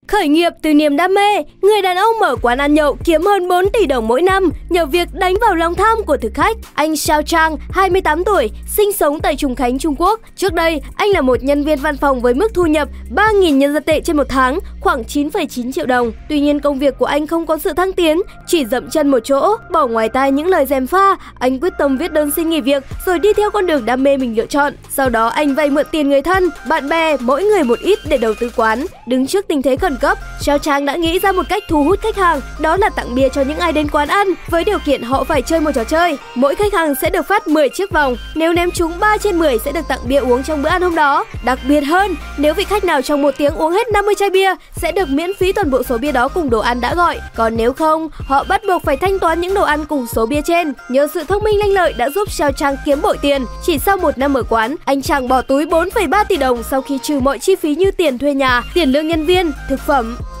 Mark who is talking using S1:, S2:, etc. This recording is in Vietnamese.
S1: Khởi nghiệp từ niềm đam mê, người đàn ông mở quán ăn nhậu kiếm hơn 4 tỷ đồng mỗi năm nhờ việc đánh vào lòng tham của thực khách. Anh Xiao Chang, 28 tuổi, sinh sống tại Trùng Khánh, Trung Quốc. Trước đây, anh là một nhân viên văn phòng với mức thu nhập 3.000 nhân dân tệ trên một tháng, khoảng 9,9 triệu đồng. Tuy nhiên, công việc của anh không có sự thăng tiến, chỉ dậm chân một chỗ, bỏ ngoài tai những lời gièm pha. Anh quyết tâm viết đơn xin nghỉ việc rồi đi theo con đường đam mê mình lựa chọn. Sau đó, anh vay mượn tiền người thân, bạn bè, mỗi người một ít để đầu tư quán. Đứng trước tình thế khẩn cấp, Xiao Chang đã nghĩ ra một cách thu hút khách hàng, đó là tặng bia cho những ai đến quán ăn với điều kiện họ phải chơi một trò chơi. Mỗi khách hàng sẽ được phát 10 chiếc vòng, nếu ném trúng 3 trên 10 sẽ được tặng bia uống trong bữa ăn hôm đó. Đặc biệt hơn, nếu vị khách nào trong 1 tiếng uống hết 50 chai bia sẽ được miễn phí toàn bộ số bia đó cùng đồ ăn đã gọi. Còn nếu không, họ bắt buộc phải thanh toán những đồ ăn cùng số bia trên. Nhờ sự thông minh lanh lợi đã giúp Xiao Chang kiếm bội tiền. Chỉ sau 1 năm mở quán, anh chàng bỏ túi 4,3 tỷ đồng sau khi trừ mọi chi phí như tiền thuê nhà, tiền lương nhân viên, thực phẩm.